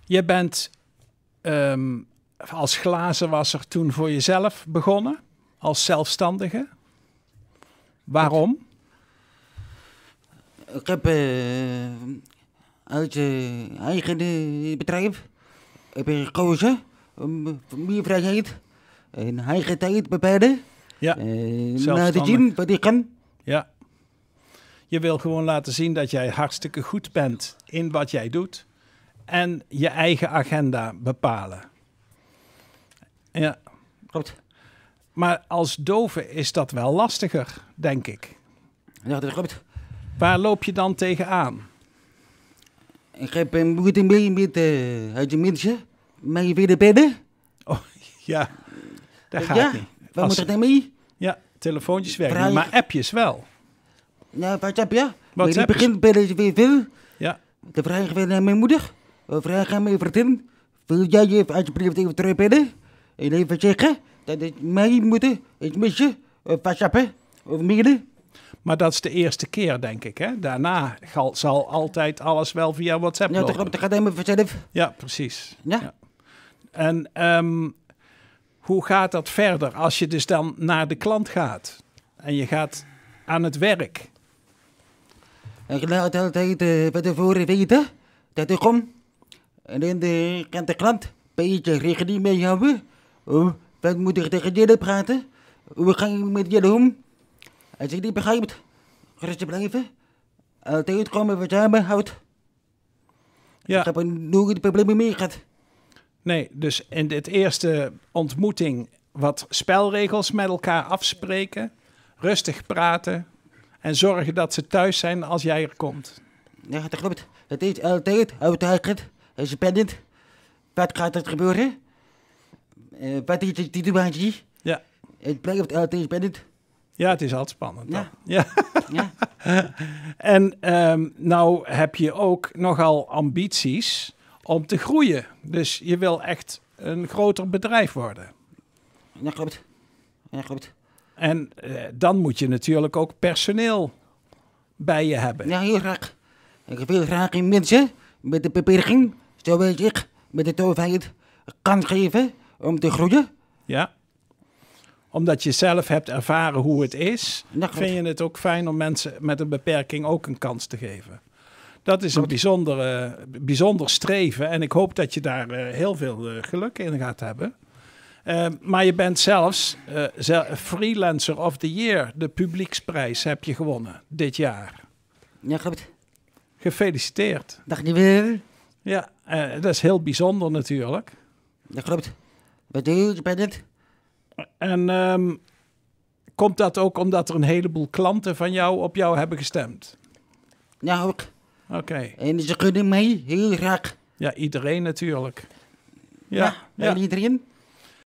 Je bent als glazenwasser toen voor jezelf begonnen, als zelfstandige. Waarom? Ik heb uit eigen bedrijf heb ik gekozen om meer vrijheid en eigen tijd bepalen. Ja, Laten zelfstandig. zien wat ik kan. Ja. Je wil gewoon laten zien dat jij hartstikke goed bent in wat jij doet. En je eigen agenda bepalen. Ja. Klopt. Maar als dove is dat wel lastiger, denk ik. Ja, dat klopt. Waar loop je dan tegenaan? Ik heb moeite mee met uit de mensen mij willen bellen. Oh, ja, dat gaat Ja, niet. waar Als- moet ik dan mee? Ja, telefoontjes werken Vraag- niet, maar appjes wel. Ja, WhatsApp, ja. WhatsApp Maar in het begin bellen ze weer veel. Ja, De vraag weer naar mijn moeder. We vragen aan mijn vriendin. Wil jij je alsjeblieft even terugbellen? En even zeggen dat het mij moeten iets missen. Of WhatsAppen. Of mailen. maar dat is de eerste keer, denk ik. Hè? Daarna zal altijd alles wel via WhatsApp Ja, dat lopen. klopt. Dat gaat helemaal vanzelf. Ja, precies. Ja. En hoe gaat dat verder als je dus dan naar de klant gaat? En je gaat aan het werk. Ik laat altijd van tevoren weten dat ik kom. En dan kan de klant een beetje rekening mee houden. Oh, wat moet ik tegen jullie praten? Hoe ga ik met jullie om? Als je niet begrijpt, rustig blijven. Altijd komen we samen houdt. Ja. Ik heb er nooit problemen mee gehad. Nee, dus in dit eerste ontmoeting wat spelregels met elkaar afspreken. Rustig praten. En zorgen dat ze thuis zijn als jij er komt. Ja, dat klopt. Het is altijd uitdagend en spannend. Wat gaat er gebeuren? Wat is de situatie? Ja, Het blijft altijd spannend. ja, het is altijd spannend. Dan. Ja. Ja. Ja. En nou heb je ook nogal ambities om te groeien. Dus je wil echt een groter bedrijf worden. Ja, klopt. Ja, klopt. En dan moet je natuurlijk ook personeel bij je hebben. Ja, heel graag. Ik wil graag in mensen met een beperking, zoals ik, met de toverheid, kans geven om te groeien. Ja. Omdat je zelf hebt ervaren hoe het is, Ja, klopt. vind je het ook fijn om mensen met een beperking ook een kans te geven. Dat is een bijzonder streven en ik hoop dat je daar heel veel geluk in gaat hebben. Maar je bent zelfs Freelancer of the Year, de publieksprijs heb je gewonnen dit jaar. Ja, klopt. Gefeliciteerd. Dag niet weer. Ja, dat is heel bijzonder natuurlijk. Ja, klopt. Wat heel spannend. En komt dat ook omdat er een heleboel klanten van jou op jou hebben gestemd? Ja, ook. Oké. En ze kunnen mij heel graag. Ja, iedereen natuurlijk. Ja, Ja, iedereen.